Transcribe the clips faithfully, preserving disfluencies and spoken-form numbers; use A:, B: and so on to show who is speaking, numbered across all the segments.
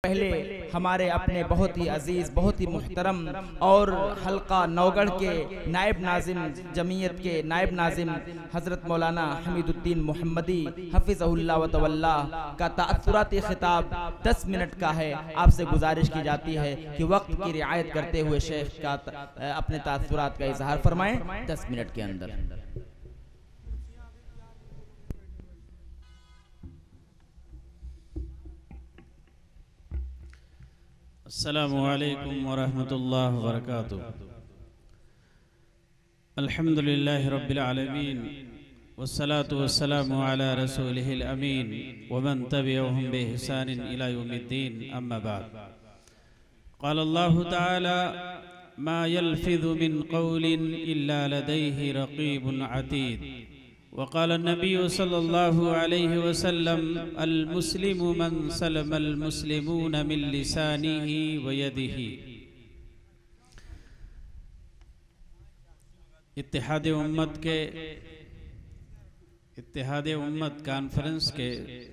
A: पहले हमारे अपने बहुत ही अजीज़, बहुत ही मुहतरम और हल्का नौगढ़ के नायब नाजिम, जमीयत के नायब नाजिम हज़रत मौलाना हमीदुद्दीन मोहम्मदी हफ़िज़हुल्लाह व तवल्ला का ताअस्सुराती खिताब दस मिनट का है। आपसे गुजारिश की जाती है कि वक्त की रियायत करते हुए शेख का अपने ताअस्सुरात का इजहार फरमाएं दस मिनट के अंदर।
B: अस्सलामु अलैकुम वरहमतुल्लाहि वबरकातुहू। अल्हम्दुलिल्लाहि रब्बिल आलमीन वस्सलातु वस्सलामु अला रसूलिहिल अमीन वमन तबिअहुम बिइहसानिन इला यौमिद्दीन, अम्मा बाद। क़ाल अल्लाहु तआला मा यल्फिज़ु मिन क़ौलिन इल्ला लदैहि रक़ीबुन अतीद। वक़ाल नबी सल्लल्लाहु अलैहि वसल्लम अल मुस्लिमु मन सलमल मुस्लिमून मिन लिसानिही व यदिही। इत्तेहाद उम्मत के इत्तेहाद उम्मत कॉन्फ्रेंस के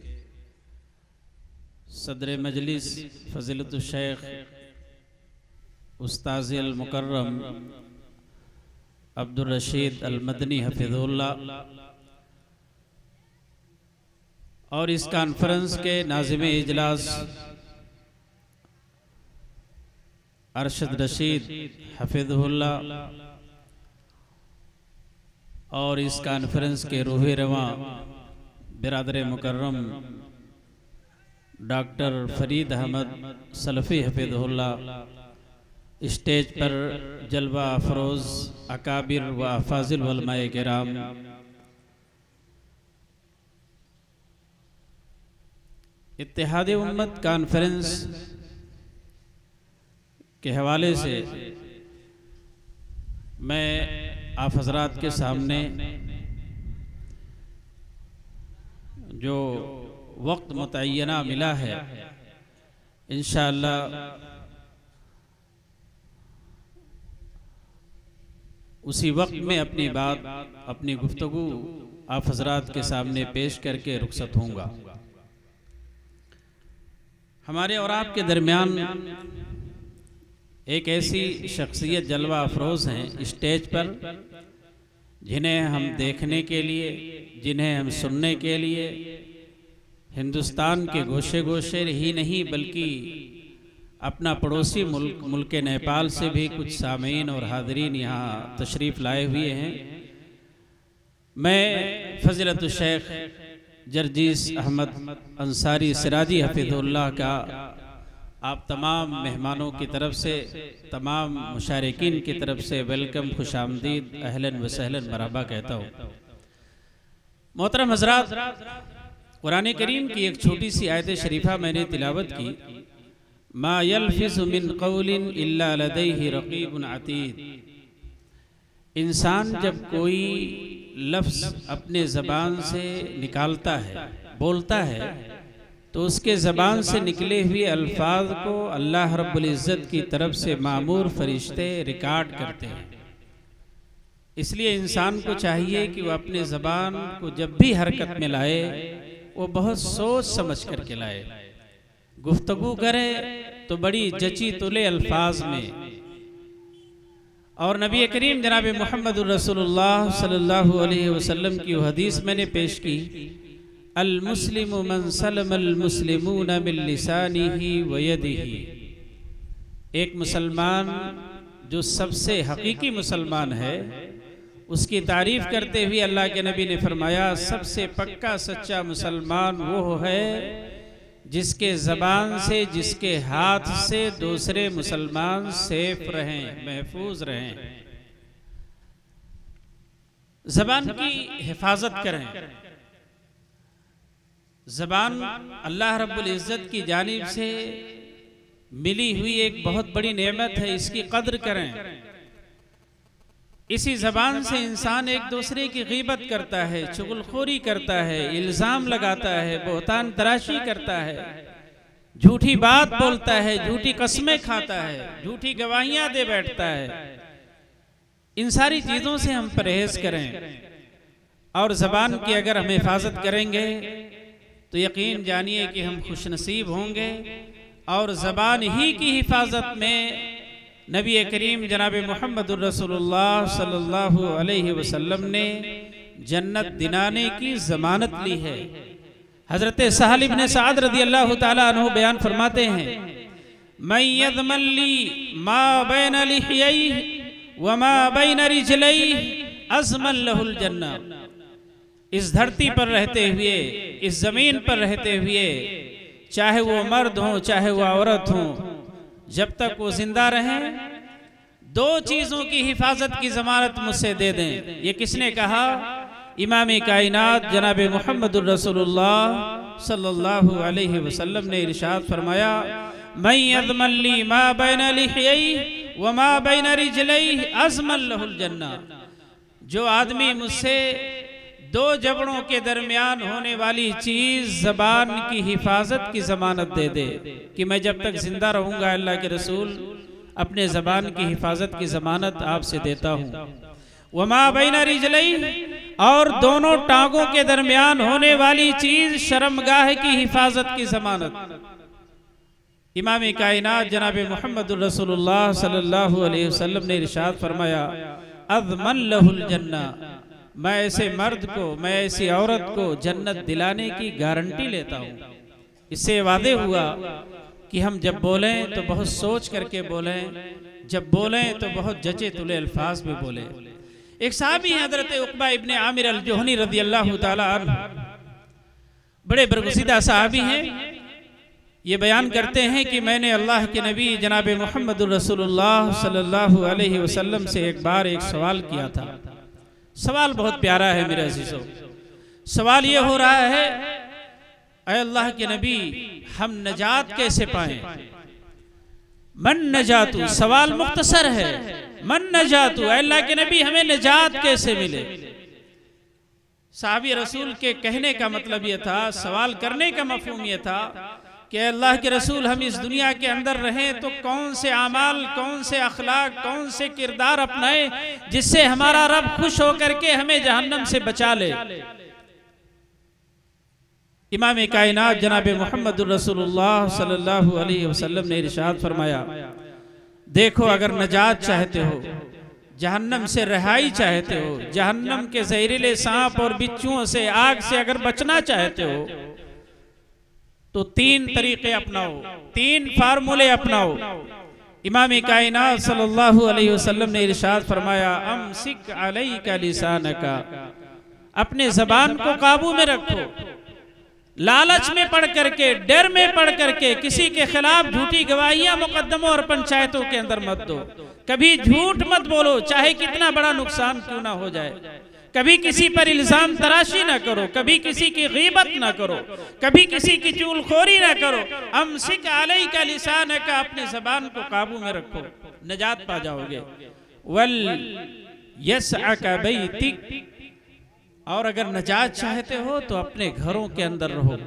B: सदर मजलिस फ़ज़ीलतुल शेख उस्ताज़ अल मुकर्रम अब्दुल रशीद अल मदनी हफ़िज़हुल्लाह और इस कॉन्फ्रेंस के नाज़िम इजलास अरशद रशीद हफ़िज़हुल्लाह और इस कॉन्फ्रेंस के रूह रवां बिरादर मुकर्रम डॉक्टर फरीद अहमद सलफ़ी हफ़िज़हुल्लाह, स्टेज पर जलवा अफरोज़ अकाबिर व अफाज़िल उलमाए किराम, इत्तेहाद उम्मत कॉन्फ्रेंस के हवाले से मैं आप हज़रात के सामने जो वक्त मुतय्यना मिला है, इंशाअल्लाह उसी वक्त में अपनी बात, अपनी गुफ्तगू आप हज़रात के सामने पेश करके रुखसत होऊंगा। हमारे और आपके दरमियान एक ऐसी शख्सियत जलवा अफरोज़ हैं स्टेज पर, जिन्हें हम देखने के लिए, जिन्हें हम सुनने के लिए हिंदुस्तान के गोशे गोशे ही नहीं बल्कि अपना पड़ोसी मुल्क मुल्क नेपाल से भी कुछ सामीन और हाज़रीन यहाँ तशरीफ़ लाए हुए हैं। मैं फ़ज़ीलतुल शेख जर्जीस अहमद अंसारी सिराजी हफ़िज़हुल्लाह का आप तमाम मेहमानों की तरफ से, तमाम मुशारिकीन की तरफ से वेलकम, खुशामदीद, अहलन व सहलन मरहबा कहता हूँ। मोहतरम हज़रात, कुरान करीम की एक छोटी सी आयत शरीफा मैंने तिलावत की, मा यल्फिज़ु मिन क़ौलिन इल्ला लदैहि रक़ीबुन अतीद। इंसान जब कोई लफ्ज़ अपने ज़बान से निकालता है, बोलता है, तो उसके ज़बान से निकले हुए अल्फाज को अल्लाह रब्बुल इज़्ज़त की तरफ से मामूर फरिश्ते रिकॉर्ड करते हैं। इसलिए इंसान को चाहिए कि वह अपने ज़बान को जब भी हरकत में लाए वो बहुत सोच समझ करके लाए, गुफ्तगू करे तो बड़ी जची तुले अल्फाज में। और नबी करीम जनाब मुहम्मदुर रसूलुल्लाह सल्लल्लाहु अलैहि वसल्लम की हदीस मैंने पेश की, अल मुस्लिमु मन सलमल मुस्लिमून मिन लिसानिही व यदिही। एक मुसलमान जो सबसे हकीकी मुसलमान है, उसकी तारीफ करते हुए अल्लाह के नबी ने फरमाया, सबसे पक्का सच्चा मुसलमान वो है जिसके ज़बान से, जिसके हाथ से दूसरे मुसलमान सेफ रहें, महफूज रहें। ज़बान की हिफाजत करें। ज़बान अल्लाह रब्बुल इज़्ज़त की जानिब से मिली हुई एक बहुत बड़ी नेमत है, इसकी कद्र करें। इसी ज़बान से इंसान एक दूसरे की गीबत करता है, चुगलखोरी करता है, इल्ज़ाम लगाता है, बोहतान तराशी करता है, झूठी बात बोलता है, झूठी कस्में खाता है, झूठी गवाहियाँ दे बैठता है। इन सारी चीज़ों से हम परहेज़ करें और ज़बान की अगर हम हिफाजत करेंगे तो यकीन जानिए कि हम खुशनसीब होंगे। और ज़बान ही की हिफाजत में नबी करीम जनाब मुहम्मदुर रसूलुल्लाह सल्लल्लाहु अलैहि वसल्लम ने जन्नत दिलाने की ज़मानत ली है। हज़रत सहल इब्न सअद रज़ियल्लाहु ताला अन्हु बयान फरमाते हैं, मैं यज़मल्ली मा बैन लिहियैहि व मा बैन रिजलैहि अज़मन लहुल जन्ना। इस धरती पर रहते हुए, इस ज़मीन पर रहते हुए, चाहे वो मर्द हो चाहे वो औरत हो, जब तक वो जिंदा रहें, दो चीज़ों की हिफाजत की ज़मानत मुझसे दे दें। ये किसने कहा? इमाम कायनात जनाब मुहम्मदुर रसूलुल्लाह सल्लल्लाहु अलैहि वसल्लम ने इरशाद फरमाया, मैं यज़मल्ली मा बैन लिहियैहि व मा बैन रिजलैहि अज़मन लहुल जन्ना। जो आदमी मुझसे दो जबड़ों के दरमियान होने वाली चीज ज़बान की हिफाजत की ज़मानत दे दे कि मैं जब तक जिंदा रहूंगा अल्लाह के रसूल अपने ज़बान की हिफाजत की ज़मानत आपसे देता हूँ। वमा बैन रिजलैहि, और दोनों टांगों के दरमियान होने वाली चीज शर्मगाह की हिफाजत की ज़मानत। इमाम कायनात जनाब मुहम्मदुर रसूलुल्लाह सल्लल्लाहु अलैहि वसल्लम ने इरशाद फरमाया, अज़मन लहुल जन्ना। मैं ऐसे मर्द को, मैं ऐसी औरत को जन्नत दिलाने की गारंटी लेता हूँ। इससे वादे हुआ कि हम जब बोलें तो बहुत सोच करके बोलें, जब बोलें तो बहुत जचे तुले अल्फाज में बोलें। एक साहबी हैं हज़रत उक़बा इब्न आमिर अल-जुहनी रज़ियल्लाहु ताला अन्हु, बड़े बरगुज़ीदा साहबी हैं। ये बयान करते हैं कि मैंने अल्लाह के नबी जनाब मुहम्मदुर रसूलुल्लाह सल्लल्लाहु अलैहि वसल्लम से एक बार एक सवाल किया था। सवाल बहुत प्यारा है मेरे अज़ीज़ों। सवाल ये हो रहा है, ऐ अल्लाह के नबी, हम नजात कैसे पाएं? मन नजातु, सवाल मुख्तसर है, मन नजातु, ऐ अल्लाह के नबी हमें नजात कैसे मिले? साहबी रसूल के कहने का मतलब ये था, सवाल करने का मफहूम ये था कि अल्लाह के रसूल हम इस दुनिया के अंदर रहें तो कौन से आमाल, कौन से अखलाक, कौन से किरदार अपनाएं जिससे हमारा रब खुश होकर के हमें जहन्नम से बचा ले। इमाम कायनात जनाब मुहम्मदुर रसूलुल्लाह सल्लल्लाहु अलैहि वसल्लम ने इरशाद फरमाया, देखो अगर नजात चाहते हो, जहन्नम से रिहाई चाहते हो, जहन्नम के जहरीले सांप और बिच्छुओं से, आग से अगर बचना चाहते हो तो तीन तरीके अपनाओ, तीन फार्मूले अपनाओ। इमाम कायनात सल्लल्लाहु अलैहि वसल्लम ने इरशाद फरमाया, अमसिक अलैका लिसानका, अपने जबान को काबू में रखो। लालच में पढ़ करके, डर में पढ़ करके किसी के खिलाफ झूठी गवाहियां मुकदमों और पंचायतों के अंदर मत दो। कभी झूठ मत बोलो, चाहे कितना बड़ा नुकसान क्यों ना हो जाए। कभी किसी पर इल्जाम तराशी ना करो, कभी किसी की गीबत ना करो, कभी किसी की चुगलखोरी ना करो। अमसिक अलैका लिसानका, अपने जबान को काबू में रखो, नजात पा जाओगे। वल यसअका बैतिक, और अगर नजात चाहते हो तो अपने घरों के अंदर रहो।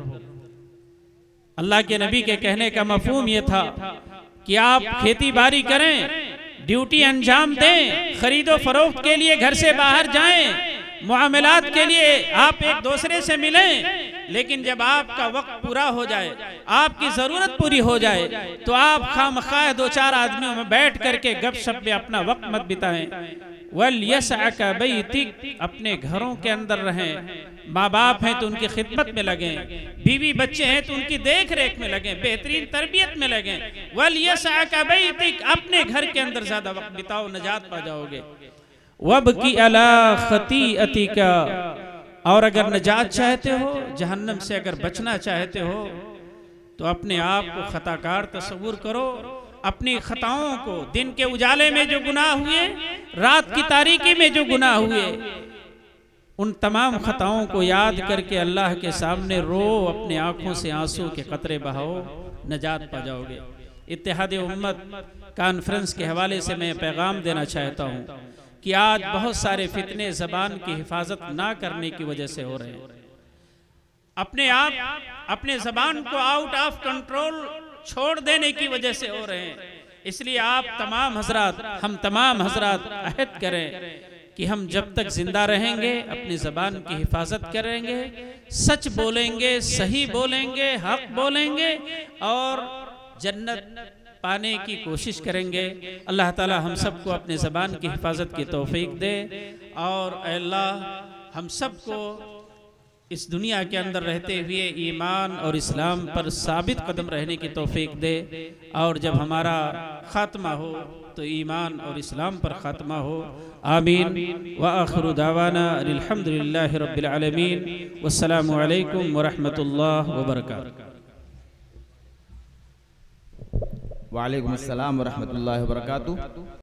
B: अल्लाह के नबी के कहने का मफहूम यह था कि आप खेती बाड़ी करें, ड्यूटी अंजाम दें, खरीदो फरोख्त के लिए घर से बाहर जाएं, मुआमलात के लिए आप एक दूसरे से मिलें, लेकिन जब आपका वक्त पूरा हो जाए, आपकी ज़रूरत पूरी हो जाए, तो आप खामख्वाह दो चार आदमियों में बैठ करके गपशप में अपना वक्त मत बिताएं। वल यसअका बैतिक, अपने घरों के अंदर रहें। माँ बाप हैं तो उनकी खिदमत में लगें, बीवी बच्चे हैं तो उनकी देख रेख में लगें, बेहतरीन तरबियत में लगें। वल यसअका बैतिक, अपने घर के अंदर ज्यादा वक्त बिताओ, नजात पा जाओगे। वबकी अला खतीअतिका, और अगर नजात चाहते हो, जहन्नम से अगर बचना चाहते हो, तो अपने आप को खताकार तस्वुर करो। अपनी खताओं को, दिन के उजाले में जो गुनाह हुए, रात की तारीकी में जो गुनाह हुए, उन तमाम खताओं को याद करके अल्लाह के सामने रो, अपने आंखों से आंसू के कतरे बहाओ, नजात पा जाओगे। इत्तेहाद उम्मत कॉन्फ्रेंस के हवाले से मैं पैगाम देना चाहता हूँ कि आज बहुत सारे फितने ज़बान की हिफाजत ना करने की वजह से हो रहे हैं। अपने आप अपने ज़बान को आउट ऑफ कंट्रोल छोड़ देने की वजह से हो रहे हैं। इसलिए आप तमाम हजरात, हम तमाम हजरात अहद करें कि हम जब तक जिंदा रहेंगे अपनी ज़बान की हिफाजत करेंगे, सच बोलेंगे, सही बोलेंगे, हक बोलेंगे और जन्नत पाने की कोशिश करेंगे। अल्लाह ताला हम सबको अपने ज़बान की हिफाजत की तौफीक दे और अल्लाह हम सबको इस दुनिया के अंदर रहते हुए ईमान और इस्लाम पर साबित कदम रहने की तौफीक दे और जब हमारा ख़ात्मा हो तो ईमान और इस्लाम पर ख़ात्मा हो। आमीन व आखिरु दावाना अल्हम्दुलिल्लाहि रब्बिल आलमीन वस्सलामु अलैकुम व रहमतुल्लाहि व बरकातुहू।
A: वालेकुम अस्सलाम व रहमतुल्लाहि व बरकातुहू।